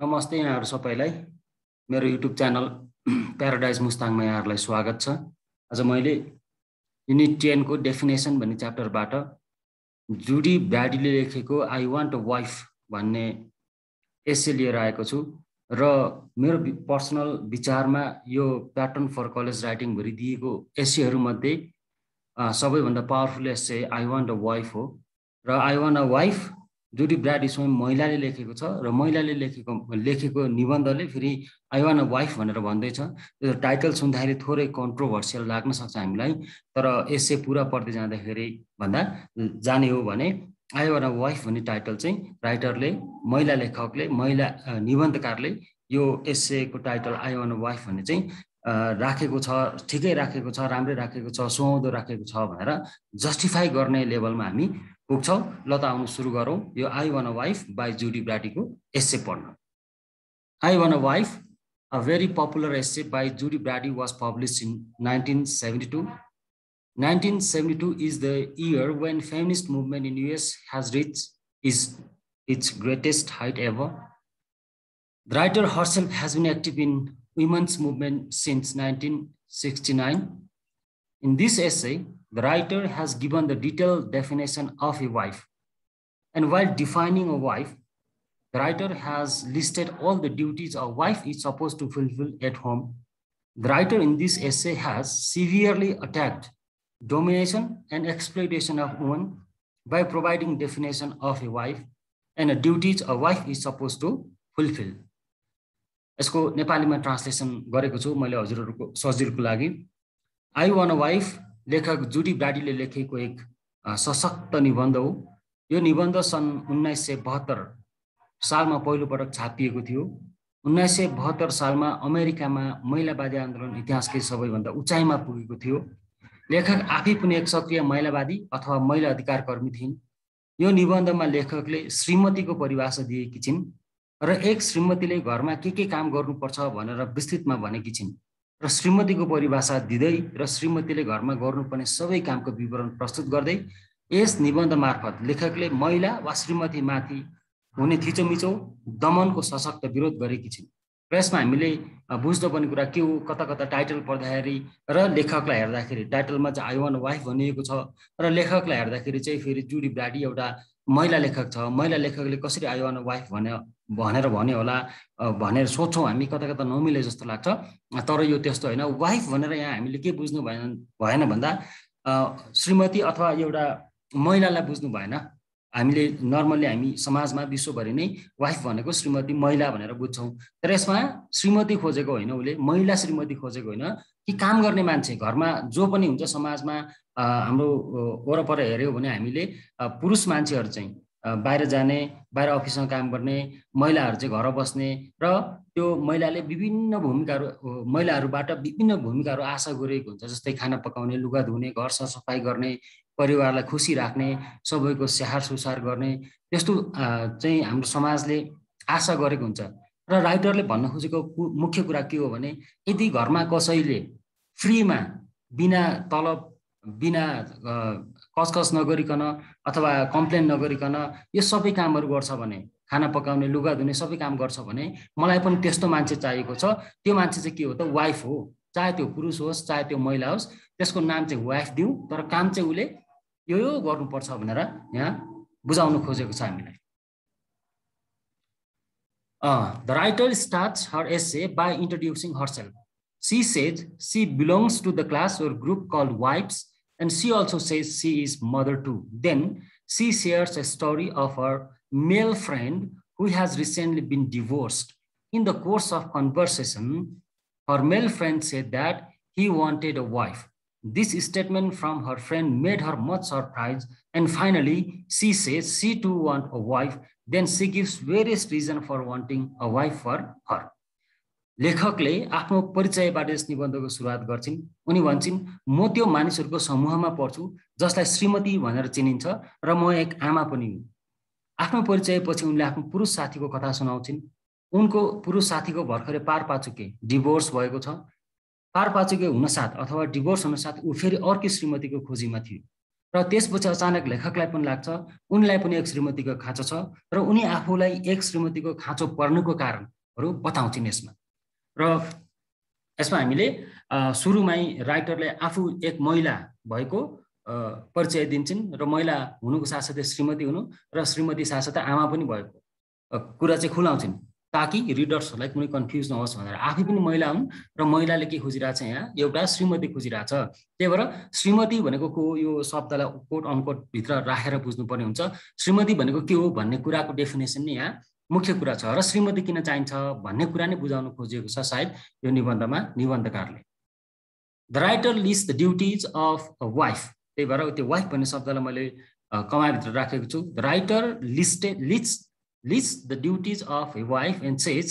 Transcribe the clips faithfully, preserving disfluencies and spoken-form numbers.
नमस्ते यहाँहरु सबैलाई मेरो युट्युब च्यानल प्याराडाइज मुस्ताङमा यहाँहरुलाई स्वागत छ। आज मैले युनिट टेन को डेफिनेसन भन्ने च्याप्टरबाट जुडी ब्राडीले लेखेको आई वान्ट अ वाइफ भन्ने एसे लिएर आएको छु र मेरो पर्सनल विचारमा यो प्याटर्न फर कलेज राइटिङ भरि दिएको एसेहरु मध्ये सबैभन्दा powerful essay I want a wife हो र I want a wife Judy Brady स्वयं महिलाले लेखेको छ र महिलाले लेखेको लेखेको निबन्धले फेरि आई वान्ट अ वाइफ भनेर भन्दैछ। यो टाइटल सुन्दाखेरि थोरै कन्ट्रोभर्सियल लाग्न सक्छ हामीलाई, तर एसे पुरा पढ्दै जाँदाखेरि भन्दा जाने हो भने आई वान्ट अ वाइफ भन्ने टाइटल चाहिँ राइटरले, महिला लेखकले, महिला निबन्धकारले यो एसेको title I want a wife भन्ने चाहिँ राखेको छ, ठिकै राखेको छ, राम्रै राखेको छ, सुहाउँदो राखेको छ भनेर जस्टिफाई गर्ने लेभलमा हामी पुग्छौं। ल त आउनु सुरु गरौँ यो I want a wife by Judy ब्राडीको एसे पढ्न। I want a wife, a very popular essay by Judy Brady was published in nineteen seventy-two. nineteen seventy-two is the year when feminist movement in U S has reached its, its greatest height ever. The writer herself has been active in women's movement since nineteen sixty-nine. In this essay, the writer has given the detailed definition of a wife. And while defining a wife, the writer has listed all the duties a wife is supposed to fulfill at home. The writer in this essay has severely attacked domination and exploitation of women by providing definition of a wife and the duties a wife is supposed to fulfill. यसको नेपालीमा translation गरेको छु मैले हजुरहरुको सजिलोको लागि। I want a wife लेखक जुडी ब्राडीले लेखेको एक सशक्त निबन्ध हो। यो निबन्ध सन् उन्नाइस सय बहत्तर सालमा पहिलो पटक छापिएको थियो। उन्नाइस सय बहत्तर सालमा अमेरिकामा महिलावादी आन्दोलन इतिहासकै सबैभन्दा उचाइमा पुगेको थियो। लेखक आफै पनि एक सक्रिय महिलावादी अथवा महिला अधिकार कर्मी थिइन्। यो निबन्धमा लेखकले श्रीमतीको परिभाषा दिएकी छिन् र एक श्रीमतीले घरमा के के काम गर्नुपर्छ भनेर विस्तृतमा भनेकी छिन् र श्रीमतीको परिभाषा दिँदै र श्रीमतीले घरमा गर्नुपर्ने सबै कामको विवरण प्रस्तुत गर्दै यस निबन्ध मार्फत लेखकले महिला वा श्रीमती माथि हुने थिचोमिचो दमनको सशक्त विरोध गरेकी छिन्। र यसमा हामीले बुझ्नुपर्ने कुरा के हो, कता कता टाइटल पढ्दाखेरि र लेखकलाई हेर्दाखेरि टाइटलमा चाहिँ आई वान्ट अ वाइफ भनिएको छ र लेखकलाई हेर्दाखेरि चाहिँ फेरि जुडी ब्राडी एउटा महिला लेखक छ। महिला लेखकले कसरी आई वान्ट अ वाइफ भने भनेर भन्यो होला भनेर सोच्छौँ हामी, कता कता नमिले जस्तो लाग्छ। तर यो त्यस्तो होइन। वाइफ भनेर यहाँ हामीले के बुझ्नु भएन भएन भन्दा श्रीमती अथवा एउटा महिलालाई बुझ्नु भएन। हामीले नर्मली हामी समाजमा विश्वभरि नै वाइफ भनेको श्रीमती महिला भनेर बुझ्छौँ, तर यसमा श्रीमती खोजेको होइन, उसले महिला श्रीमती खोजेको होइन कि काम गर्ने मान्छे घरमा जो पनि हुन्छ समाजमा। हाम्रो वरपर हेर्यो भने हामीले पुरुष मान्छेहरू चाहिँ बाहिर जाने, बाहिर अफिसमा काम गर्ने, महिलाहरू चाहिँ घर बस्ने र त्यो महिलाले विभिन्न भूमिकाहरू महिलाहरूबाट विभिन्न भूमिकाहरू आशा गरिएको हुन्छ। जस्तै खाना पकाउने, लुगा धुने, घर सरसफाइ गर्ने, परिवारलाई खुसी राख्ने, सबैको स्याहार सुसार गर्ने, त्यस्तो चाहिँ हाम्रो समाजले आशा गरेको हुन्छ। र राइटरले भन्न खोजेको मुख्य कुरा के हो भने यदि घरमा कसैले फ्रीमा बिना तलब, बिना कसकस नगरिकन अथवा कम्प्लेन नगरिकन यो सबै कामहरू गर्छ भने, खाना पकाउने, लुगा धुने सबै काम गर्छ भने मलाई पनि त्यस्तो मान्छे चाहिएको छ। त्यो मान्छे चाहिँ के हो त? वाइफ हो। चाहे त्यो पुरुष होस् चाहे त्यो महिला होस्, त्यसको नाम चाहिँ वाइफ दिउँ, तर काम चाहिँ उसले यो यो गर्नुपर्छ भनेर यहाँ बुझाउन खोजेको छ हामीलाई। The writer starts her essay by introducing herself. She says she belongs to the class or group called wives, and she also says she is mother too. Then she shares a story of her male friend who has recently been divorced. In the course of conversation, her male friend said that he wanted a wife. This statement from her friend made her much surprised, and finally she says she too wants a wife. Then she gives various reasons for wanting a wife for her. लेखकले आफ्नो परिचयबाट यस निबन्धको सुरुवात गर्छिन्। उनी भन्छन् म त्यो मानिसहरूको समूहमा पर्छु जसलाई श्रीमती भनेर चिनिन्छ र म एक आमा पनि हुँ। आफ्नो परिचयपछि उनले आफ्नो पुरुष साथीको कथा सुनाउँछिन्। उनको पुरुष साथीको भर्खरै पारपाचुके डिभोर्स भएको छ। पारपाचुके हुनसाथ अथवा डिभोर्स हुनसाथ ऊ फेरि अर्कै श्रीमतीको खोजीमा थियो। र त्यसपछि अचानक लेखकलाई पनि लाग्छ उनलाई पनि एक श्रीमतीको खाँचो छ र उनी आफूलाई एक श्रीमतीको खाँचो पर्नुको कारणहरू बताउँछिन् यसमा। र यसमा हामीले सुरुमै राइटरले आफू एक महिला भएको परिचय दिन्छन् र महिला हुनुको साथसाथै श्रीमती हुनु र श्रीमती साथसाथै आमा पनि भएको कुरा चाहिँ खुलाउँछिन् ताकि रिडर्सहरूलाई कुनै कन्फ्युज नहोस् भनेर। आफै पनि महिला हुन् र महिलाले के खोजिरहेछ यहाँ एउटा श्रीमती खोजिरहेछ। त्यही भएर श्रीमती भनेको को यो शब्दलाई कोट अनकोट भित्र राखेर बुझ्नुपर्ने हुन्छ। श्रीमती भनेको के हो भन्ने कुराको डेफिनेसन नै यहाँ मुख्य कुरा छ र श्रीमती किन चाहिन्छ भन्ने कुरा नै बुझाउन खोजिएको छ सायद यो निबन्धमा निबन्धकारले। The writer list the duties of a wife, त्यही भएर त्यो वाइफ भन्ने शब्दलाई मैले कमाभित्र राखेको छु। The writer listed list lists the duties of a wife and says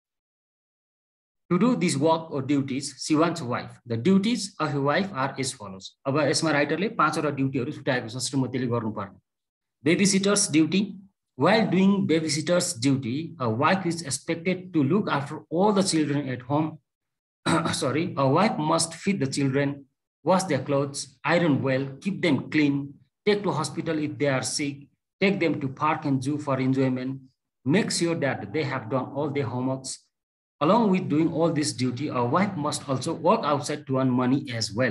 to do this work or duties she wants a wife. The duties of a wife are as follows. अब यसमा राइटरले पाँचवटा ड्युटीहरू छुट्याएको छ श्रीमतीले गर्नुपर्ने। Babysitter's duty, while doing babysitter's duty a wife is expected to look after all the children at home. Sorry, a wife must feed the children, wash their clothes, iron well, keep them clean, take to hospital if they are sick, take them to park and zoo for enjoyment, make sure that they have done all their homeworks. Along with doing all this duty, a wife must also work outside to earn money as well.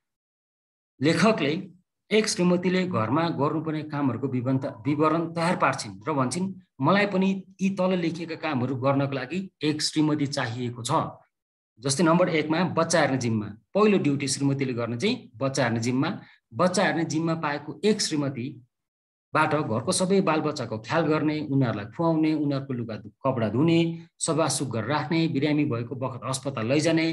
लेखकले एक श्रीमतीले घरमा गर्नुपर्ने कामहरूको विवरण तयार पार्छिन् र भन्छन् मलाई पनि यी तल लेखिएका कामहरू गर्नको लागि एक श्रीमती चाहिएको छ। जस्तै नम्बर एकमा बच्चा हेर्ने जिम्मा, पहिलो ड्युटी श्रीमतीले गर्ने चाहिँ बच्चा हेर्ने जिम्मा। बच्चा हेर्ने जिम्मा पाएको एक श्रीमती बाट घरको सबै बालबच्चाको ख्याल गर्ने, उनीहरूलाई खुवाउने, उनीहरूको लुगा कपडा धुने, सफा सुग्घर राख्ने, बिरामी भएको बखत अस्पताल लैजाने,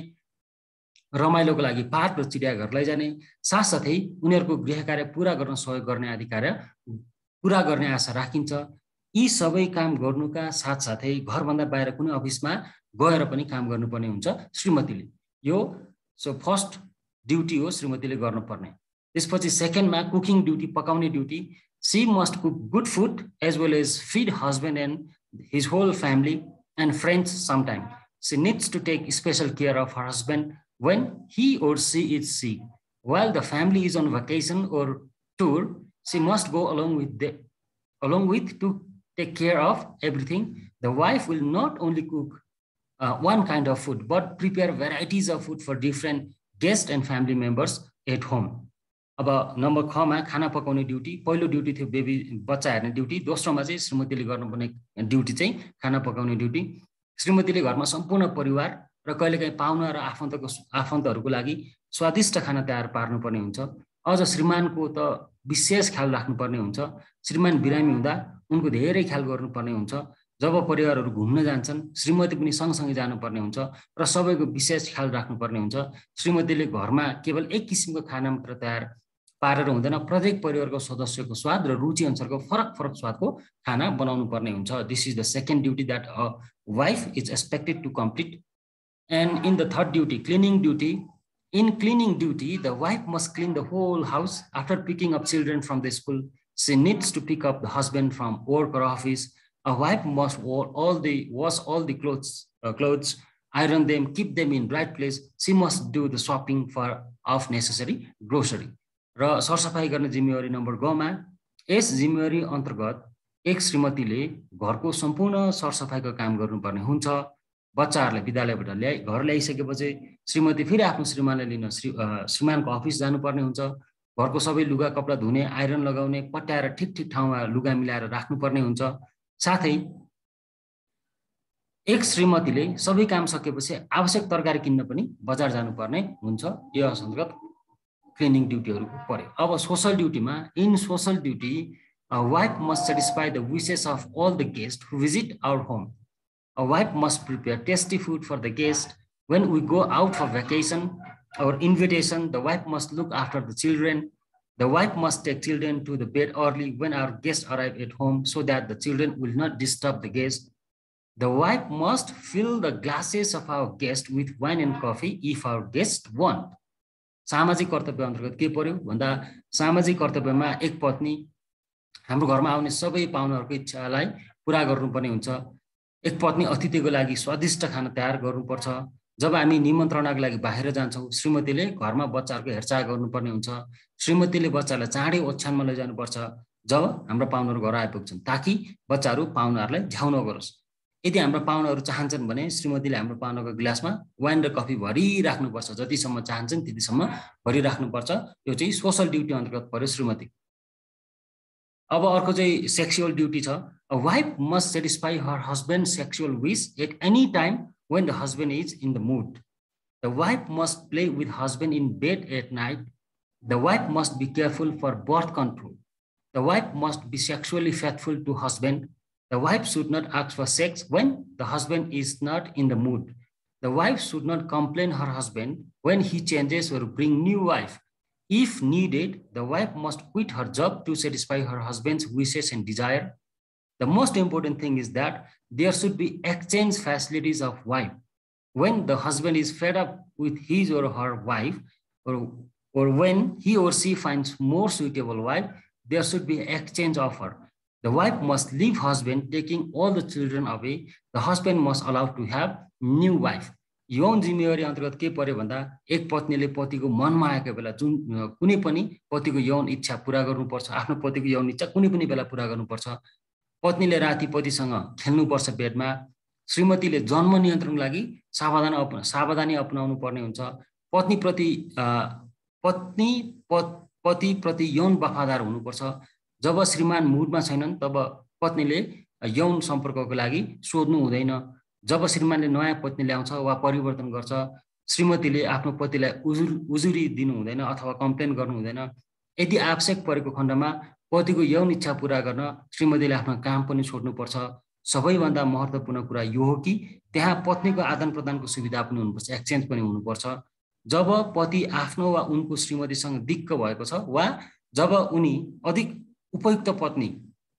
रमाइलोको लागि पार्क र चिडियाघर लैजाने, साथसाथै उनीहरूको गृह कार्य पुरा गर्न सहयोग गर्ने आदि कार्य पुरा गर्ने आशा राखिन्छ। यी सबै काम गर्नुका साथसाथै घरभन्दा बाहिर कुनै अफिसमा गएर पनि काम गर्नुपर्ने हुन्छ श्रीमतीले। यो सो फर्स्ट ड्युटी हो श्रीमतीले गर्नुपर्ने। त्यसपछि सेकेन्डमा कुकिङ ड्युटी, पकाउने duty. She must cook good food as well as feed husband and his whole family and friends sometime. She needs to take special care of her husband when he or she is sick. While the family is on vacation or tour, she must go along with the, along with to take care of everything. The wife will not only cook uh, one kind of food, but prepare varieties of food for different guests and family members at home. अब number खमा खाना पकाउने duty, पहिलो duty थियो baby बच्चा हेर्ने duty, दोस्रोमा चाहिँ श्रीमतीले गर्नुपर्ने ड्युटी चाहिँ खाना पकाउने ड्युटी। श्रीमतीले घरमा सम्पूर्ण परिवार र कहिलेकाहीँ पाहुना र आफन्तको आफन्तहरूको लागि स्वादिष्ट खाना तयार पार्नुपर्ने हुन्छ। अझ श्रीमानको त विशेष ख्याल राख्नुपर्ने हुन्छ। श्रीमान बिरामी हुँदा उनको धेरै ख्याल गर्नुपर्ने हुन्छ। जब परिवारहरू घुम्न जान्छन् श्रीमती पनि सँगसँगै जानुपर्ने हुन्छ र सबैको विशेष ख्याल राख्नुपर्ने हुन्छ। श्रीमतीले घरमा केवल एक किसिमको खाना मात्र तयार पारेर हुँदैन, प्रत्येक परिवारको सदस्यको स्वाद र रुचि अनुसारको फरक फरक स्वादको खाना बनाउनु पर्ने हुन्छ। This is the second duty that a wife is expected to complete. And in the third duty cleaning duty, in cleaning duty the wife must clean the whole house after picking up children from the school. She needs to pick up the husband from work or office. A wife must wear all the wash all the clothes uh, clothes, iron them, keep them in right place. She must do the shopping for of necessary grocery. र सरसफाई गर्ने जिम्मेवारी number गमा, यस जिम्मेवारी अन्तर्गत एक श्रीमतीले घरको सम्पूर्ण सरसफाइको काम गर्नुपर्ने हुन्छ। बच्चाहरूलाई विद्यालयबाट ल्याइ घर ल्याइसकेपछि श्रीमती फेरि आफ्नो श्रीमानलाई लिन श्री श्रीमानको अफिस जानुपर्ने हुन्छ। घरको सबै लुगा कपडा धुने, आइरन लगाउने, पट्याएर ठिक ठिक ठाउँमा लुगा मिलाएर राख्नुपर्ने हुन्छ। साथै एक श्रीमतीले सबै काम सकेपछि आवश्यक तरकारी किन्न पनि बजार जानुपर्ने हुन्छ। यो अन्तर्गत क्लिनिङ ड्युटीहरूको पर्यो। अब सोशल ड्युटीमा, in social duty a wife must satisfy the wishes of all the guests who visit our home. A wife must prepare tasty food for the guests. When we go out for vacation or invitation, the wife must look after the children. The wife must take children to the bed early when our guests arrive at home so that the children will not disturb the guests. The wife must fill the glasses of our guests with wine and coffee if our guests want. सामाजिक कर्तव्य अन्तर्गत के पर्यो भन्दा, सामाजिक कर्तव्यमा एक पत्नी हाम्रो घरमा आउने सबै पाहुनाहरूको इच्छालाई पुरा गर्नुपर्ने हुन्छ। एक पत्नी अतिथिको लागि स्वादिष्ट खाना तयार गर्नुपर्छ। जब हामी निमन्त्रणाको लागि बाहिर जान्छौँ श्रीमतीले घरमा बच्चाहरूको हेरचाह गर्नुपर्ने हुन्छ। श्रीमतीले बच्चालाई चाँडै ओछ्यानमा लैजानुपर्छ जब हाम्रो पाहुनाहरू घर आइपुग्छन्, ताकि बच्चाहरू पाहुनाहरूलाई झ्याउ नगरोस्। यदि हाम्रो पाहुनाहरू चाहन्छन् भने श्रीमतीले हाम्रो पाहुनाको ग्लासमा वाइन र कफी भरिराख्नुपर्छ, जतिसम्म चाहन्छन् त्यतिसम्म भरिराख्नुपर्छ। यो चाहिँ सोसल ड्युटी अन्तर्गत पर्यो श्रीमती। अब अर्को चाहिँ सेक्सुअल ड्युटी छ। A wife must satisfy her husband sexual wish at any time when the husband is in the mood. The wife must play with husband in bed at night. The wife must be careful for birth control. The wife must be sexually faithful to husband. The wife should not ask for sex when the husband is not in the mood. The wife should not complain her husband when he changes or bring new wife. If needed, the wife must quit her job to satisfy her husband's wishes and desire. The most important thing is that there should be exchange facilities of wife. When the husband is fed up with his or her wife, or, or when he or she finds more suitable wife, there should be exchange offer. The wife must leave husband taking all the children away. The husband must allow to have new wife. यौन जिम्मेवारी अन्तर्गत के पर्यो भन्दा एक पत्नीले पतिको मनमा आएको बेला जुन कुनै पनि पतिको यौन इच्छा पूरा गर्नुपर्छ, आफ्नो पतिको यौन इच्छा कुनै पनि बेला पूरा गर्नुपर्छ। पत्नीले राति पतिसँग खेल्नुपर्छ बेडमा। श्रीमतीले जन्म नियन्त्रणको लागि सावधान सावधानी अपनाउनु पर्ने हुन्छ। पत्नी प्रति पत्नी पति प्रति यौन वफादार हुनुपर्छ। जब श्रीमान मुडमा छैनन् तब पत्नीले यौन सम्पर्कको लागि सोध्नु हुँदैन। जब श्रीमानले नयाँ पत्नी ल्याउँछ वा परिवर्तन गर्छ, श्रीमतीले आफ्नो पतिलाई उजुर उजुरी दिनु हुँदैन अथवा कम्प्लेन गर्नु हुँदैन। यदि आवश्यक परेको खण्डमा पतिको यौन इच्छा पूरा गर्न श्रीमतीले आफ्नो काम पनि छोड्नुपर्छ। सबैभन्दा महत्त्वपूर्ण कुरा यो हो कि त्यहाँ पत्नीको आदान प्रदानको सुविधा पनि हुनुपर्छ, एक्सचेन्ज पनि हुनुपर्छ। जब पति आफ्नो वा उनको श्रीमतीसँग दिक्क भएको छ वा जब उनी अधिक उपयुक्त पत्नी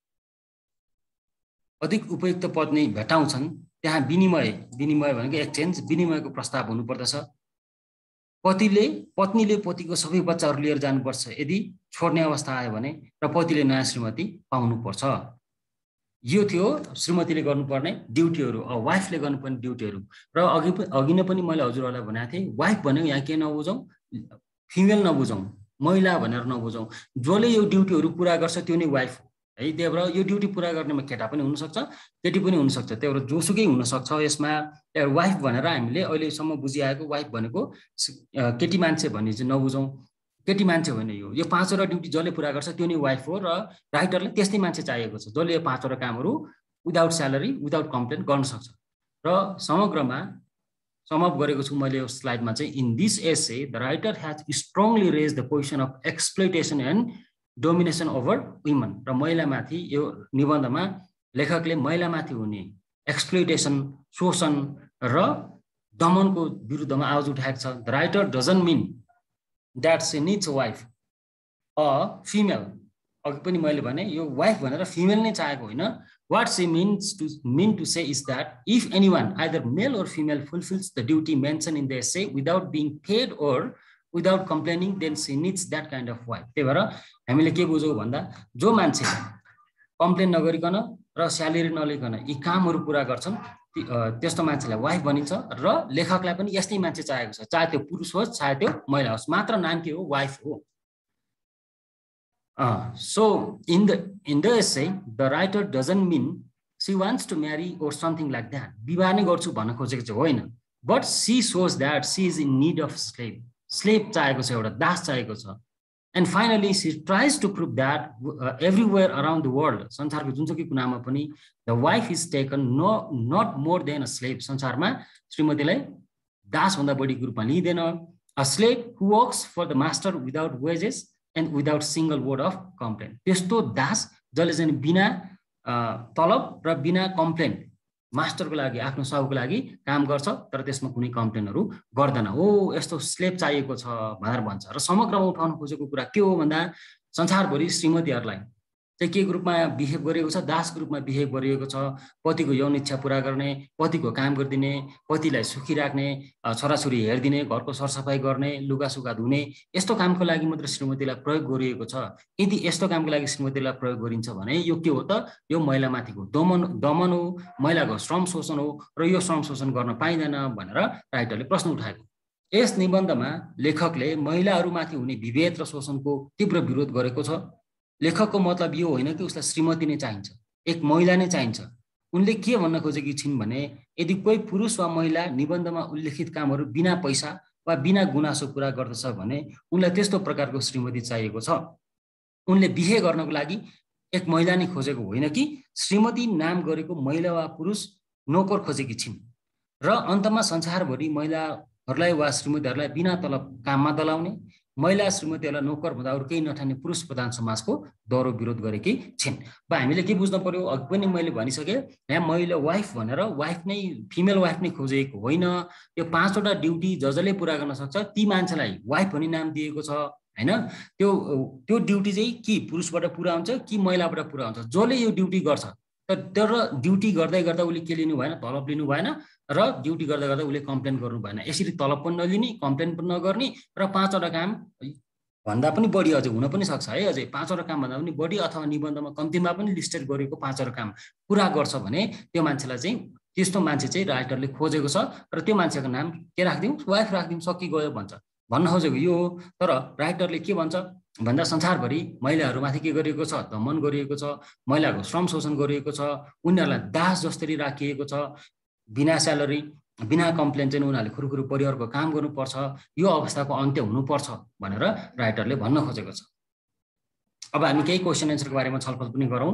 अधिक उपयुक्त पत्नी भेटाउँछन्, त्यहाँ विनिमय विनिमय भनेको एक्सचेन्ज विनिमयको प्रस्ताव हुनुपर्दछ। पतिले पत्नीले पतिको सबै बच्चाहरू लिएर जानुपर्छ यदि छोड्ने अवस्था आयो भने, र पतिले नयाँ श्रीमती पाउनुपर्छ। यो थियो श्रीमतीले गर्नुपर्ने ड्युटीहरू, वाइफले गर्नुपर्ने ड्युटीहरू। र अघि अघि नै पनि मैले हजुरहरूलाई भनेको थिएँ, वाइफ भनेको यहाँ के नबुझौँ, फिमेल नबुझौँ, महिला भनेर नबुझौँ। जसले यो ड्युटीहरू पुरा गर्छ त्यो नै वाइफ हो है। त्यही भएर यो ड्युटी पुरा गर्नेमा केटा पनि हुनसक्छ, केटी पनि हुनसक्छ। त्यही भएर जोसुकै हुनसक्छ यसमा। त्यही भएर वाइफ भनेर हामीले अहिलेसम्म बुझिआएको वाइफ भनेको केटी मान्छे भन्ने चाहिँ नबुझौँ। केटी मान्छे होइन, यो यो पाँचवटा ड्युटी जसले पुरा गर्छ त्यो नै वाइफ हो। र राइटरले त्यस्तै मान्छे चाहिएको छ जसले यो पाँचवटा कामहरू विदाउट स्यालेरी विदाउट कम्प्लेन गर्न सक्छ। र समग्रमा समअप गरेको छु मैले यो स्लाइडमा चाहिँ, in this essay the writer has strongly raise the position of exploitation and domination over woman. र महिलामाथि यो निबन्धमा लेखकले महिलामाथि हुने एक्सप्लोइटेसन, शोषण र दमनको विरुद्धमा आवाज उठाएको छ। The writer doesn't mean that she needs a wife a female. अघि पनि मैले भने यो वाइफ भनेर फिमेल नै चाहेको होइन। What she means to mean to say is that if any one either male or female fulfills the duty mention in the essay without being paid or without complaining then she needs that kind of wife. त्यही भएर हामीले के बुझौँ भन्दा, जो मान्छे complain नगरिकन र salary नलिकन यी कामहरू पुरा गर्छन् त्यस्तो मान्छेलाई वाइफ भनिन्छ। र लेखकलाई पनि यस्तै मान्छे चाहेको छ, चाहे त्यो पुरुष होस् चाहे त्यो महिला होस्, मात्र नाम के हो, वाइफ हो। So in the in the essay the writer doesn't mean she wants to marry or something like that. विवाह नै गर्छु भन्न खोजेको चाहिँ होइन। But she shows that she is in need of slave. Slave चाहेको छ, एउटा दास चाहेको छ। And finally she tries to prove that everywhere around the world, संसारको जुनसुकै कुनामा पनि the wife is taken no not more than a slave. संसारमा श्रीमतीलाई दासभन्दा बढीको रूपमा लिँदैन। A slave who works for the master without wages and without single word of complain. त्यस्तो दास जसले चाहिँ बिना तलब र बिना कम्प्लेन मास्टरको लागि आफ्नो साहुको लागि काम गर्छ, तर त्यसमा कुनै कम्प्लेनहरू गर्दैन। हो यस्तो स्लेभ चाहिएको छ भनेर भन्छ। र समग्रमा उठाउन खोजेको कुरा के हो भन्दा, संसारभरि श्रीमतीहरूलाई चाहिँ के रूपमा बिहेभ गरेको छ, दासको रूपमा बिहेभ गरिएको छ। पतिको यौन इच्छा पुरा गर्ने, पतिको काम गरिदिने, पतिलाई सुखी राख्ने, छोराछोरी हेरिदिने, घरको सरसफाइ गर्ने, लुगासुगा धुने, यस्तो कामको लागि मात्र श्रीमतीलाई प्रयोग गरिएको छ। यदि यस्तो कामको लागि श्रीमतीलाई प्रयोग गरिन्छ भने यो के हो त, यो महिलामाथिको दमन दमन हो, महिलाको श्रम शोषण हो। र यो श्रम शोषण गर्न पाइँदैन भनेर राइटरले प्रश्न उठाएको। यस निबन्धमा लेखकले महिलाहरूमाथि हुने विभेद र शोषणको तीव्र विरोध गरेको छ। लेखकको मतलब यो होइन कि उसलाई श्रीमती नै चाहिन्छ, एक महिला नै चाहिन्छ। उनले के भन्न खोजेकी छिन् भने यदि कोही पुरुष वा महिला निबन्धमा उल्लेखित कामहरू बिना पैसा वा बिना गुनासो पुरा गर्दछ भने उनलाई त्यस्तो प्रकारको श्रीमती चाहिएको छ। उनले बिहे गर्नको लागि एक महिला नै खोजेको होइन कि श्रीमती नाम गरेको महिला वा पुरुष नोकर खोजेकी छिन्। र अन्तमा संसारभरि महिलाहरूलाई वा श्रीमतीहरूलाई बिना तलब काममा दलाउने, महिला श्रीमतीहरूलाई नोकर भन्दा अरू केही नठाने पुरुष प्रधान समाजको दह्रो विरोध गरेकी छिन्। अब हामीले के बुझ्न पर्यो, अघि पनि मैले भनिसकेँ, यहाँ महिला वाइफ भनेर वाइफ नै फिमेल वाइफ नै खोजेको होइन। यो पाँचवटा ड्युटी ज जसले पुरा गर्न सक्छ ती मान्छेलाई वाइफ भनी नाम दिएको छ हैन। त्यो त्यो ड्युटी चाहिँ कि पुरुषबाट पुरा हुन्छ कि महिलाबाट पुरा हुन्छ, जसले यो ड्युटी गर्छ। तर ड्युटी गर्दै गर्दा उसले के लिनु भएन, तलब लिनु भएन र ड्युटी गर्दा गर्दा उसले कम्प्लेन गर्नु भएन। यसरी तलब पनि नलिने, कम्प्लेन पनि नगर्ने र पाँचवटा काम भन्दा पनि बढी अझै हुन पनि सक्छ है, अझै पाँचवटा काम भन्दा पनि बढी अथवा निबन्धमा कम्तीमा पनि लिस्टेड गरेको पाँचवटा काम पुरा गर्छ भने त्यो मान्छेलाई चाहिँ त्यस्तो मान्छे चाहिँ राइटरले खोजेको छ र त्यो मान्छेको नाम के राखिदिउँ, वाइफ राखिदिउँ, सकि गयो भन्छ। भन्न खोजेको यो हो। तर राइटरले के भन्छ भन्दा संसारभरि महिलाहरूमाथि के गरिएको छ, दमन गरिएको छ, महिलाको श्रम शोषण गरिएको छ, उनीहरूलाई दास जसरी राखिएको छ, बिना स्यालेरी बिना कम्प्लेन चाहिँ उनीहरूले खुरुखुरु परिवारको काम गर्नुपर्छ, यो अवस्थाको अन्त्य हुनुपर्छ भनेर राइटरले भन्न खोजेको छ। अब हामी केही क्वेसन एन्सरको बारेमा छलफल पनि गरौँ।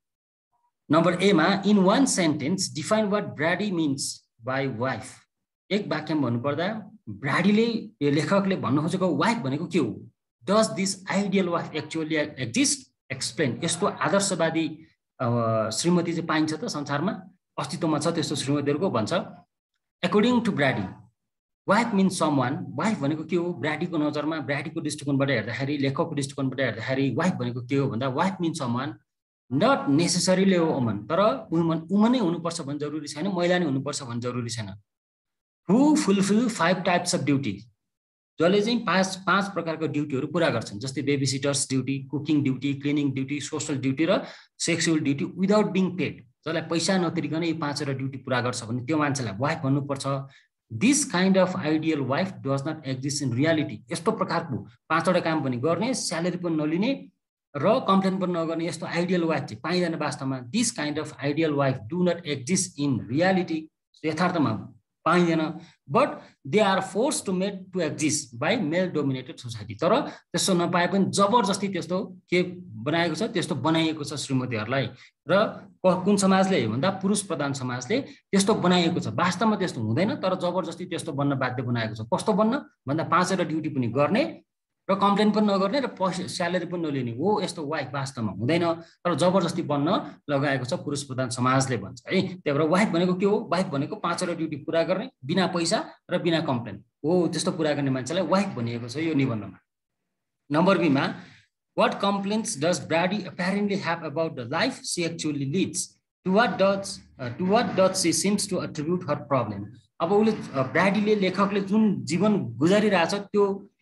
नम्बर एमा in one sentence define what Brady means by wife. एक वाक्यमा भन्नुपर्दा ब्राडीले यो लेखकले भन्न खोजेको वाइफ भनेको के हो, does this ideal wife actually exist, explain. यस्तो आदर्शवादी श्रीमती चाहिँ पाइन्छ त संसारमा, अस्तित्वमा छ त्यस्तो श्रीमतीहरूको भन्छ। According to Brady, wife means someone. Wife भनेको के हो, ब्राडीको नजरमा, ब्राडीको दृष्टिकोणबाट हेर्दाखेरि, लेखकको दृष्टिकोणबाट हेर्दाखेरि वाइफ भनेको के हो भन्दा wife means someone, not necessarily a woman, तर वुमन वुमनै हुनुपर्छ भन्ने जरुरी छैन, महिला नै हुनुपर्छ भन्ने जरुरी छैन। Who fulfill five types of duty, जसले चाहिँ पाँच पाँच प्रकारको ड्युटीहरू पुरा गर्छन्, जस्तै baby sitter's duty, cooking duty, cleaning duty, social duty र sexual duty without being paid. जसलाई पैसा नतिरिकन यी पाँचवटा ड्युटी पुरा गर्छ भने त्यो मान्छेलाई वाइफ भन्नुपर्छ। This kind of ideal wife does not exist in reality. यस्तो प्रकारको पाँचवटा काम पनि गर्ने, स्यालेरी पनि नलिने र कम्प्लेन पनि नगर्ने यस्तो आइडियल वाइफ चाहिँ पाइँदैन वास्तवमा। This kind of ideal wife do not exist in reality, यथार्थमा पाइँदैन। But they are force to made to exist by male dominated society. तर त्यस्तो नपाए पनि जबरजस्ती त्यस्तो के बनाएको छ, त्यस्तो बनाइएको छ श्रीमतीहरूलाई। र कुन समाजले भन्दा पुरुष प्रधान समाजले त्यस्तो बनाइएको छ। वास्तवमा त्यस्तो हुँदैन, तर जबरजस्ती त्यस्तो बन्न बाध्य बनाएको छ। कस्तो बन्न भन्दा पाँचवटा ड्युटी पनि गर्ने र कम्प्लेन पनि नगर्ने र पैसा स्यालेरी पनि नलिने हो यस्तो वाइफ वास्तवमा हुँदैन, तर जबरजस्ती बन्न लगाएको छ पुरुष प्रधान समाजले भन्छ है। त्यही भएर वाइफ भनेको के हो, वाइफ भनेको पाँचवटा ड्युटी पुरा गर्ने बिना पैसा र बिना कम्प्लेन हो, त्यस्तो पुरा गर्ने मान्छेलाई वाइफ भनिएको छ यो निबन्धमा। नम्बर बीमा what complaints does Brady apparently have about the life she actually leads? To what does uh, to what does she seems to attribute her problem? अब उसले ब्राडीले लेखकले जुन जीवन गुजारिरहेछ त्यो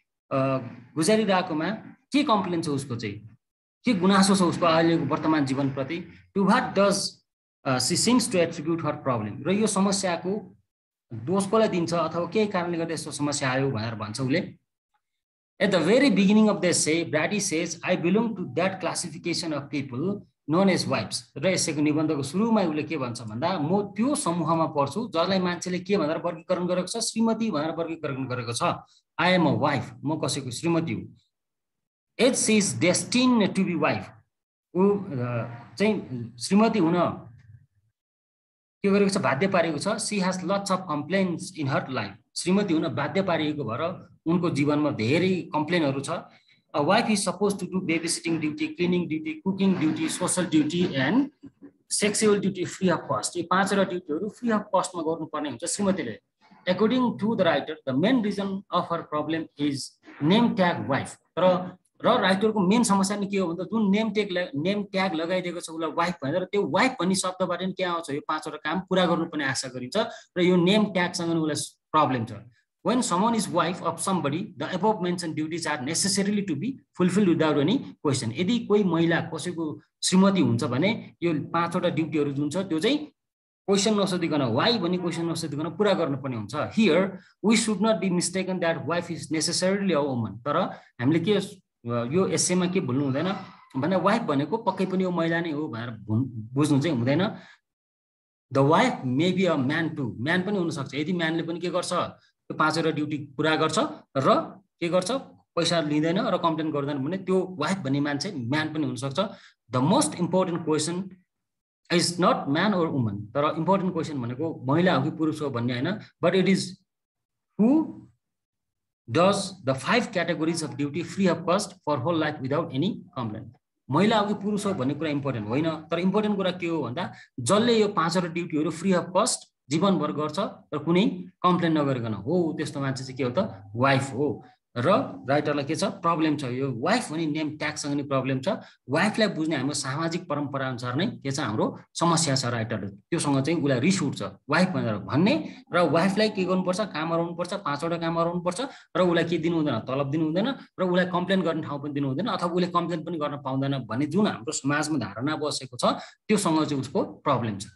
गुजारिरहेकोमा के कम्प्लेन छ उसको चाहिँ, के गुनासो छ उसको अहिलेको वर्तमान जीवनप्रति। To what does she seems to attribute her problem, र यो समस्याको दोष कसलाई दिन्छ अथवा के कारणले गर्दा यस्तो समस्या आयो भनेर भन्छ उसले। At the very beginning of the essay, Brady says, I belong to that classification of people known as wives. र यसैको निबन्धको सुरुमा उसले के भन्छ भन्दा म त्यो समूहमा पर्छु जसलाई मान्छेले के भनेर वर्गीकरण गरेको छ, श्रीमती भनेर वर्गीकरण गरेको छ। I am a wife, म कसैको श्रीमती हुँ। As she is destined to be wife, ऊ चाहिँ श्रीमती हुन के गरेको छ, बाध्य पारेको छ। She has lots of complaints in her life, श्रीमती हुन बाध्य पारिएको भएर उनको जीवनमा धेरै कम्प्लेनहरू छ। A wife is supposed to do babysitting duty, cleaning duty, cooking duty, social duty and sexual duty free of cost. यो पाँचवटा ड्युटीहरू फ्री अफ कस्टमा गर्नुपर्ने हुन्छ श्रीमतीले। According to the writer, the main reason of her problem is name tag wife. तर र राइटरको main समस्या नि के हो भन्दा जुन नेम ट्याग नेम ट्याग लगाइदिएको छ उसलाई वाइफ भनेर, त्यो वाइफ भन्ने शब्दबाट नि के आउँछ, यो पाँचवटा काम पुरा गर्नुपर्ने आशा गरिन्छ र यो नेम ट्यागसँग उसलाई प्रब्लम छ। When someone is wife of somebody, the above mentioned duties are necessarily to be fulfilled without any question. यदि कोही महिला कसैको श्रीमती हुन्छ भने यो पाँचवटा ड्युटीहरू जुन छ त्यो चाहिँ क्वेसन नसोधिकन वाइ भन्ने क्वेसन नसोधिकन पुरा गर्नुपर्ने हुन्छ। Here we should not be mistaken that wife is necessarily a woman. तर हामीले के यो एसेमा के भुल्नु हुँदैन भन्दा वाइफ भनेको पक्कै पनि यो महिला नै हो भनेर बुझ्नु चाहिँ हुँदैन। The wife may be a man too, man पनि हुनसक्छ। यदि म्यानले पनि के गर्छ त्यो पाँचवटा ड्युटी पुरा गर्छ र के गर्छ पैसा लिँदैन र कम्प्लेन गर्दैन भने त्यो वाइफ भन्ने मान्छे म्यान पनि हुनसक्छ। The most important question is not man or woman, तर इम्पोर्टेन्ट क्वेसन भनेको महिला हो कि पुरुष हो भन्ने होइन, but it is who does the five categories of duty free of cost for whole life without any complain. महिला हो कि पुरुष हो भन्ने कुरा इम्पोर्टेन्ट होइन, तर इम्पोर्टेन्ट कुरा के हो भन्दा जसले यो पाँचवटा ड्युटीहरू फ्री अफ कस्ट जीवनभर गर्छ र कुनै कम्प्लेन नगरिकन हो त्यस्तो मान्छे चाहिँ के हो त वाइफ हो। र राइटरलाई के छ प्रब्लम छ, यो वाइफ भन्ने नेम ट्यागसँग नि प्रब्लम छ। वाइफलाई बुझ्ने हाम्रो सामाजिक परम्परा अनुसार नै के छ हाम्रो समस्या छ। राइटरले त्योसँग चाहिँ उसलाई रिस उठ्छ वाइफ भनेर भन्ने, र वाइफलाई के गर्नुपर्छ काम गराउनुपर्छ, पाँचवटा काम गराउनुपर्छ र उसलाई के दिनु हुँदैन तलब दिनु हुँदैन र उसलाई कम्प्लेन गर्ने ठाउँ पनि दिनु हुँदैन अथवा उसले कम्प्लेन पनि गर्न पाउँदैन भन्ने जुन हाम्रो समाजमा धारणा बसेको छ त्योसँग चाहिँ उसको प्रब्लम छ।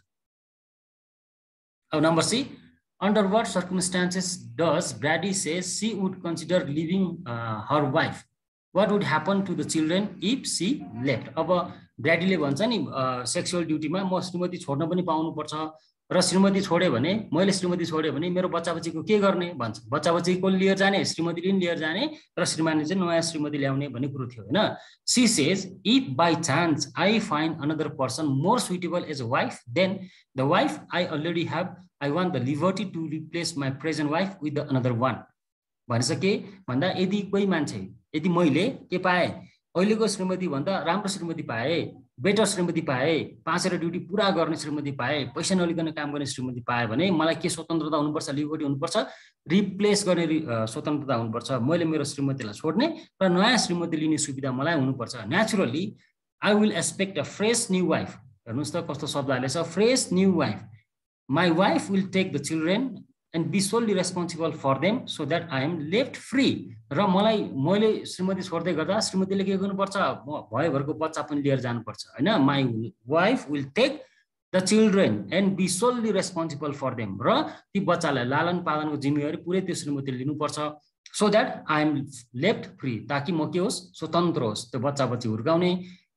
अब number C, under what circumstances does Brady say she would consider leaving uh, her wife? What would happen to the children if she left? अब ब्राडीले भन्छ नि सेक्सुअल ड्युटीमा म श्रीमती छोड्न पनि पाउनुपर्छ र श्रीमती छोड्यो भने मैले श्रीमती छोड्यो भने मेरो बच्चा बच्चीको के गर्ने भन्छ। बच्चा बच्चीको लिएर जाने, श्रीमतीले पनि लिएर जाने र श्रीमानले चाहिँ नयाँ श्रीमती ल्याउने भन्ने कुरो थियो होइन। She says if by chance I find another person more suitable as a wife then the wife I already have I want the liberty to replace my present wife with the another one. भनेछ के भन्दा यदि कोही मान्छे यदि मैले के पाएँ अहिलेको श्रीमती भन्दा राम्रो श्रीमती पाएँ, बेटर श्रीमती पाएँ, पाँचवटा ड्युटी पुरा गर्ने श्रीमती पाएँ, पैसा नलिकन काम गर्ने श्रीमती पाएँ भने मलाई के स्वतन्त्रता हुनुपर्छ, लिबर्टी हुनुपर्छ, रिप्लेस गर्ने स्वतन्त्रता हुनुपर्छ। मैले मेरो श्रीमतीलाई छोड्ने र नयाँ श्रीमती लिने सुविधा मलाई हुनुपर्छ। Naturally I will expect a fresh new wife. हेर्नुहोस् त कस्तो शब्द हालेछ, fresh new wife. My wife will take the children and be solely responsible for them so that I am left free. र मलाई मैले श्रीमती छोड्दै गर्दा श्रीमतीले के गर्नुपर्छ भयभरको बच्चा पनि लिएर जानुपर्छ होइन। My wife will take the children and be solely responsible for them. र ती बच्चालाई लालन पालनको जिम्मेवारी पुरै त्यो श्रीमतीले लिनुपर्छ so that I am left free, ताकि म के होस् स्वतन्त्र होस्, त्यो बच्चा बच्ची हुर्काउने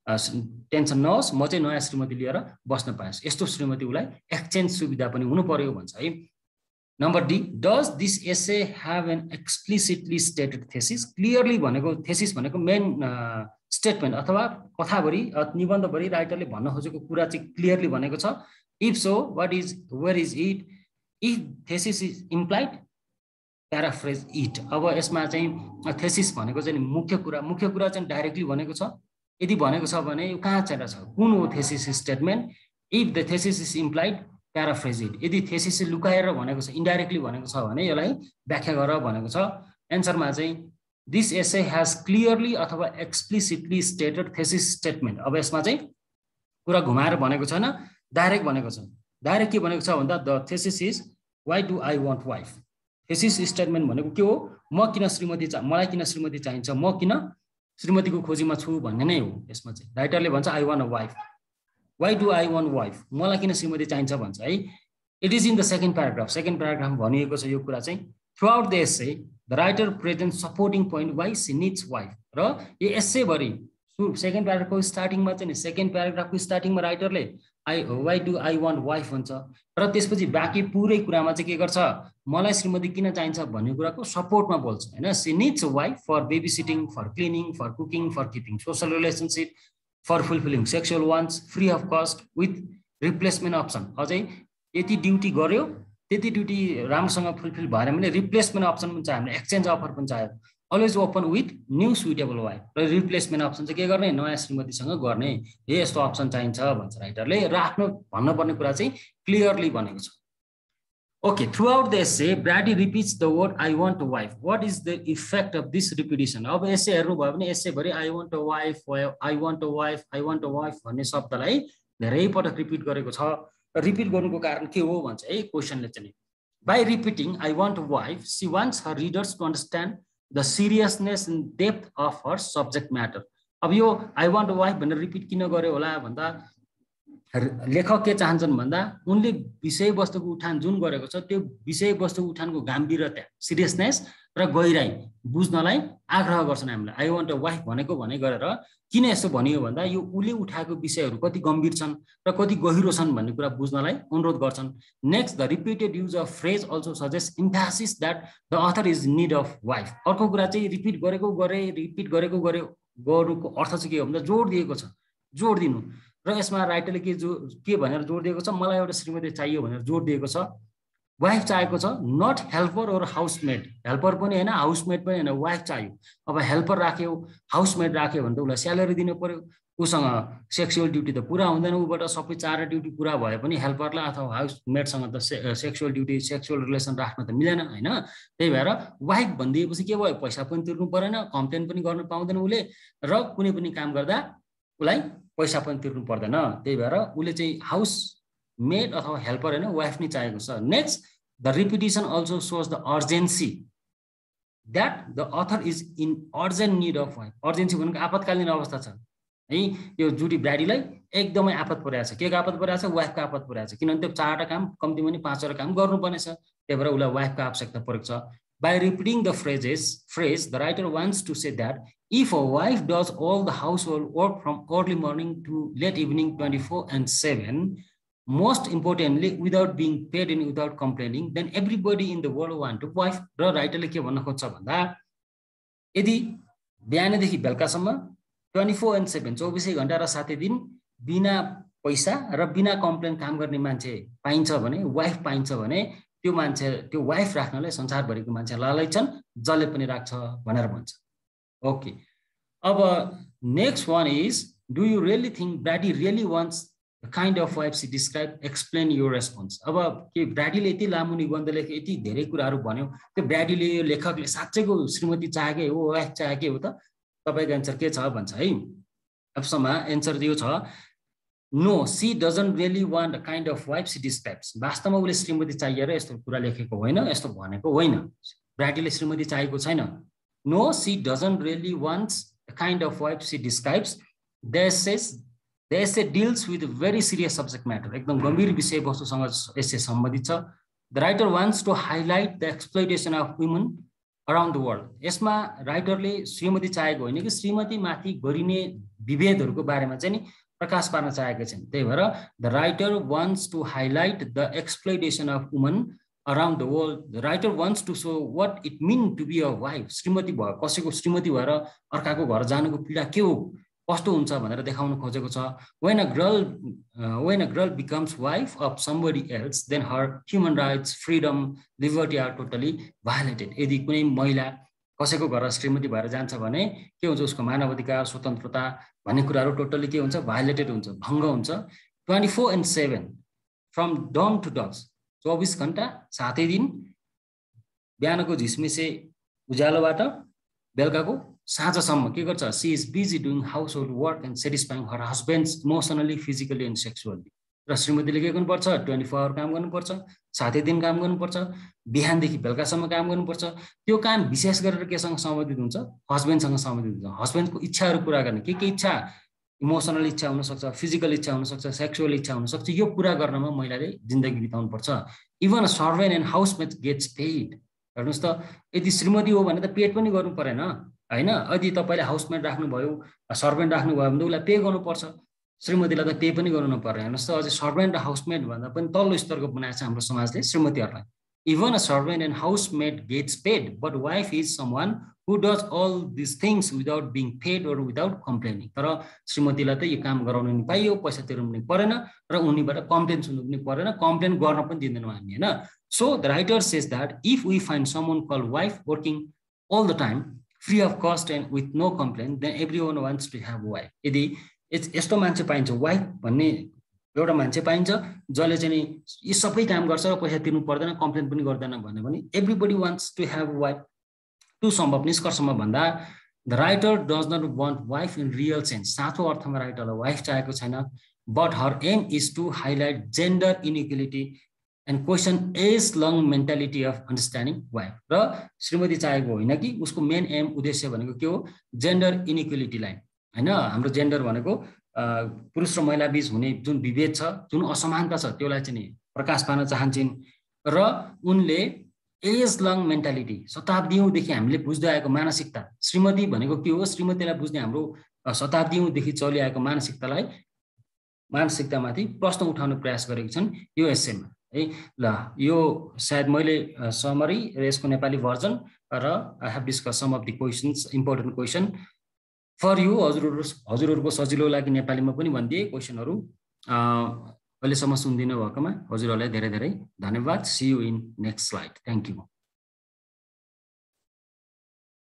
टेन्सन नहोस्, म चाहिँ नयाँ श्रीमती लिएर बस्न पाएँ। यस्तो श्रीमती उसलाई एक्सचेन्ज सुविधा पनि हुनु पर्यो भन्छ है। Number D, does this essay have an explicitly stated thesis? Clearly भनेको थेसिस भनेको मेन स्टेटमेन्ट अथवा कथाभरि निबन्धभरि राइटरले भन्न खोजेको कुरा चाहिँ क्लियरली भनेको छ। If so what is where is it? If thesis is implied paraphrase it. अब यसमा चाहिँ थेसिस भनेको चाहिँ मुख्य कुरा, मुख्य कुरा चाहिँ डाइरेक्टली भनेको छ। यदि भनेको छ भने यो कहाँ चाहिँ छ, कुन हो thesis statement? If the thesis is implied paraphrase it. यदि थेसिस लुकाएर भनेको छ, इन्डाइरेक्टली भनेको छ भने यसलाई व्याख्या गर भनेको छ। एन्सरमा चाहिँ दिस एसे हैज क्लियरली अथवा एक्सप्लिसिटली स्टेटेड थेसिस स्टेटमेन्ट। अब यसमा चाहिँ कुरा घुमाएर भनेको छैन, डाइरेक्ट भनेको छ। डाइरेक्ट के भनेको छ भन्दा the thesis is why do I want wife. Thesis statement भनेको के हो, म किन श्रीमती चा मलाई किन श्रीमती चाहिन्छ, म किन श्रीमतीको खोजीमा छु भन्ने नै हो। यसमा चाहिँ राइटरले भन्छ I want a wife. Why do I want wife, मलाई किन श्रीमती चाहिन्छ भन्छ है। It is in the second paragraph. Second paragraph भनिएको छ यो कुरा चाहिँ। Throughout the essay the writer present supporting point why she needs wife. र यो एसेभरि सेकेन्ड प्याराग्राफको स्टार्टिङमा चाहिँ सेकेन्ड प्याराग्राफको स्टार्टिङमा राइटरले I why do I want wife भन्छ र त्यसपछि बाँकी पुरै कुरामा चाहिँ के गर्छ, मलाई श्रीमती किन चाहिन्छ भन्ने कुराको सपोर्टमा बोल्छ होइन। She needs a wife for baby sitting, for cleaning, for cooking, for keeping social relationship, for fulfilling sexual wants free of cost with replacement option. अझै यति ड्युटी गर्यो त्यति ड्युटी राम्रोसँग फुलफिल भएन भने रिप्लेसमेन्ट अप्सन पनि चाहियो, हामीले एक्सचेन्ज अफर पनि चाहियो। Always open with new suitable wife. र रिप्लेसमेन्ट अप्सन चाहिँ के गर्ने, नयाँ श्रीमतीसँग गर्ने, हे यस्तो अप्सन चाहिन्छ भन्छ राइटरले। र आफ्नो भन्नुपर्ने कुरा चाहिँ क्लियरली भनेको छ। Okay, throughout the essay Brady repeats the word I want a wife. What is the effect of this repetition? अब एसे हेर्नुभयो भने एसेभरि I want a wife, I want a wife, I want a wife भन्ने शब्दलाई धेरै पटक repeat गरेको छ। रिपिट गर्नुको कारण के हो भन्छ है क्वेसनले चाहिँ। By repeating I want a wife she wants her readers to understand the seriousness and depth of her subject matter. अब यो आई वान्ट अ वाइफ भनेर रिपिट किन गर्यो होला भन्दा लेखक के चाहन्छन् भन्दा उनले विषयवस्तुको उठान जुन गरेको छ त्यो विषयवस्तुको उठानको गम्भीरता सिरियसनेस र गहिराई बुझ्नलाई आग्रह गर्छन् हामीलाई। आई वान्ट अ वाइफ भनेको भने गरेर किन यस्तो भनियो भन्दा यो उले उठाएको विषयहरू कति गम्भीर छन् र कति गहिरो छन् भन्ने कुरा बुझ्नलाई अनुरोध गर्छन्। Next, the repeated use of phrase also suggest emphasis that the author is need of wife. अर्को कुरा चाहिँ रिपिट गरेको गरे रिपिट गरेको गरे गर्नुको अर्थ चाहिँ के हो भन्दा जोड दिएको छ, जोड दिनु। र यसमा राइटरले के जो के भनेर जोड दिएको छ, मलाई एउटा श्रीमती चाहियो भनेर जोड दिएको छ। वाइफ चाहिएको छ, not helper or housemate. Helper पनि हैन, हाउसमेट पनि हैन, वाइफ चाहियो। अब हेल्पर राख्यो, हाउसमेट राख्यो भने त उसलाई स्यालेरी दिनु पर्यो, उसँग सेक्सुअल ड्युटी त पुरा हुँदैन, उबाट सबै चार ड्युटी पुरा भए पनि हेल्परलाई अथवा हाउसमेटसँग त सेक्सुअल ड्युटी सेक्सुअल रिलेसन राख्न त मिलेन हैन। त्यही भएर वाइफ भनिदिएपछि के भयो, पैसा पनि तिर्नु परेन, कम्प्लेन पनि गर्न पाउँदैन उले, र कुनै पनि काम गर्दा उलाई पैसा पनि तिर्नु पर्दैन। त्यही भएर उले चाहिँ हाउस मेड अथवा हेल्पर हैन, वाइफ नै चाहिएको छ। Next, the repetition also shows the urgency that the author is in urgent need of wife. Urgency भनेको आपतकालीन अवस्था छ है। यो जुडी ब्राडीलाई एकदमै आपत परेको छ। के को आपत परेको छ? वाइफको आपत परेको छ। किनभने त्यो चारवटा काम कम्तीमा नि पाँचवटा काम गर्नुपर्ने छ, त्यही भएर उसलाई वाइफको आवश्यकता परेको छ। By repeating the phrases, phrase, the writer wants to say that if a wife does all the household work from early morning to late evening, twenty-four and seven, most importantly, without being paid and without complaining, then everybody in the world want a wife. र राइटरले के भन्न खोज्छ भन्दा यदि बिहानदेखि बेलुकासम्म twenty four and seven चौबिसै घण्टा र सातै दिन बिना पैसा र बिना कम्प्लेन काम गर्ने मान्छे पाइन्छ भने, वाइफ पाइन्छ भने, त्यो मान्छे त्यो वाइफ राख्नलाई संसारभरिको मान्छे लालै छन्, जसले पनि राख्छ भनेर भन्छ। ओके, अब next one is, do you really think Brady really wants the kind of wife she describe, explain your response. अब के ब्राडीले यति लामो निबन्ध लेखे, यति धेरै कुराहरू भन्यो, त्यो ब्राडीले यो लेखकले साँच्चैको श्रीमती चाहेकै हो, वाइफ चाहेकै हो त? तपाईँको एन्सर के छ भन्छ है। अबसम्म एन्सर यो छ, no, she doesn't really want a kind of wife she describes. वास्तवमा उसले श्रीमती चाहिएर यस्तो कुरा लेखेको होइन, यस्तो भनेको होइन। ब्राडीले श्रीमती चाहेको छैन। No, she doesn't really wants the kind of wife she describes. The essays the essay deals with very serious subject matter. एकदम गम्भीर विषयवस्तुसँग एसे सम्बन्धित छ। The writer wants to highlight the exploitation of women around the world. यसमा राइटरले श्रीमती चाहेको होइन कि श्रीमती माथि गरिने विभेदहरूको बारेमा चाहिँ नि प्रकाश पार्न चाहेका छन्। त्यही भएर the writer wants to highlight the exploitation of woman around the world. The writer wants to show what it mean to be a wife. श्रीमती भयो, कसैको श्रीमती भएर अर्काको घर जानुको पीडा के हो, कस्तो हुन्छ भनेर देखाउन खोजेको छ। When a girl when a girl becomes wife of somebody else, then her human rights, freedom, liberty are totally violated. यदि कुनै महिला कसैको घर श्रीमती भएर जान्छ भने के हुन्छ, उसको मानव अधिकार, स्वतन्त्रता भन्ने कुराहरू टोटली के हुन्छ, भायोलेटेड हुन्छ, भङ्ग हुन्छ। Twenty four and seven from dawn to डक्स, चौबिस घन्टा सातै दिन, बिहानको झिसमिसे उज्यालोबाट बेलुकाको साँझसम्म के गर्छ, she is busy doing household work and satisfying her husband's emotionally, physically and sexually. र श्रीमतीले के गर्नुपर्छ, ट्वेन्टी फोर आवर काम गर्नुपर्छ, सातै दिन काम गर्नुपर्छ, बिहानदेखि बेलुकासम्म काम गर्नुपर्छ। त्यो काम विशेष गरेर केसँग सम्बन्धित हुन्छ, हस्बेन्डसँग सम्बन्धित हुन्छ। हस्बेन्डको इच्छाहरू पुरा गर्ने, के के इच्छा, इमोसनल इच्छा हुनसक्छ, फिजिकल इच्छा हुनसक्छ, सेक्सुअल इच्छा हुनसक्छ, यो पुरा गर्नमा महिलाले जिन्दगी बिताउनुपर्छ। Even a servant and housemate gets paid. हेर्नुहोस् त, यदि श्रीमती हो भने त पेड पनि गर्नु परेन होइन। यदि तपाईँले हाउसमेट राख्नुभयो, सर्भेन्ट राख्नुभयो भने त उसलाई पे गर्नुपर्छ, श्रीमतीलाई त पे पनि गर्नु नपर्ने। हेर्नुहोस् त, अझै सर्भेन्ट र हाउसमेट भन्दा पनि तल्लो स्तरको बनाएको छ हाम्रो समाजले श्रीमतीहरूलाई। Even a servant and housemate gets paid, but wife is someone who does all this things without being paid or without complaining. तर श्रीमतीलाई त यो काम गराउनु नि पाइयो, पैसा तिर्नु पनि परेन, र उनीबाट कम्प्लेन सुन्नु पनि परेन, कम्प्लेन गर्न पनि दिँदैनौँ हामी होइन। So the writer says that if we find someone call wife working all the time, free of cost and with no complain, then every one wants to have wife. यदि यस्तो मान्छे पाइन्छ, वाइफ भन्ने एउटा मान्छे पाइन्छ जसले चाहिँ नि यी सबै काम गर्छ र पैसा तिर्नु पर्दैन, कम्प्लेन पनि गर्दैन भन्यो भने everybody wants to have wife. त्यो सम्भव निष्कर्षमा भन्दा the writer does not want wife in real sense. साँचो अर्थमा राइटरलाई वाइफ चाहेको छैन, but her aim is to highlight gender inequality and question age long mentality of understanding wife. र श्रीमती चाहेको होइन कि उसको मेन एम उद्देश्य भनेको के हो, जेन्डर इनइक्वालिटीलाई होइन। हाम्रो जेन्डर भनेको पुरुष र महिला बीच हुने जुन विभेद छ, जुन असमानता छ, त्यसलाई चाहिँ नि प्रकाश पार्न चाहन्छन् र उनले एज लङ मेन्टालिटी, शताब्दीौँदेखि हामीले बुझ्दै आएको मानसिकता, श्रीमती भनेको के हो, श्रीमतीलाई बुझ्ने हाम्रो शताब्दीौँदेखि चलिआएको मानसिकतालाई मानसिकतामाथि प्रश्न उठाउने प्रयास गरेका छन् यो एसेमा है। ल यो सायद मैले समरी र यसको नेपाली भर्जन र I have discuss some of the questions, important question for you. हजुरहरू हजुरहरूको सजिलो लागि नेपालीमा पनि भनिदिए क्वेसनहरू। अहिलेसम्म सुनिदिनु भएकोमा हजुरहरूलाई धेरै धेरै धन्यवाद। See you in next slide. Thank you.